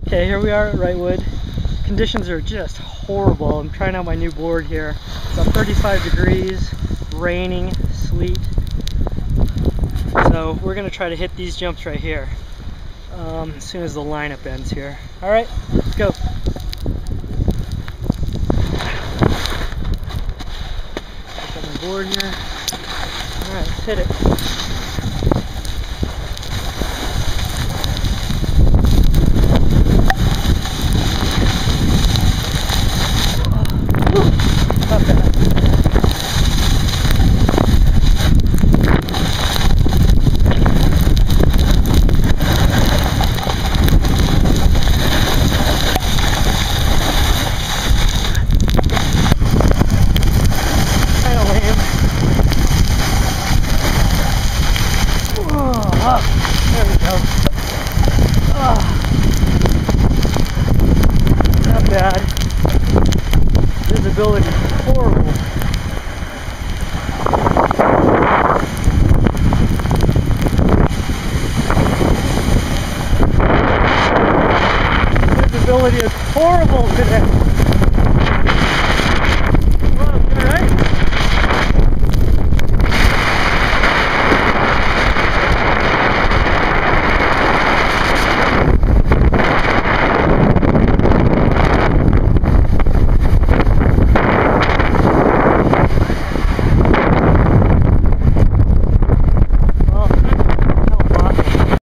Okay, here we are at Wrightwood. Conditions are just horrible. I'm trying out my new board here. It's about 35 degrees, raining, sleet. So we're gonna try to hit these jumps right here as soon as the lineup ends here. All right, let's go. Pick up my board here. All right, let's hit it. Not bad. Kinda lame. Oh, there we go. Oh, not bad. Visibility is horrible. Visibility is horrible today.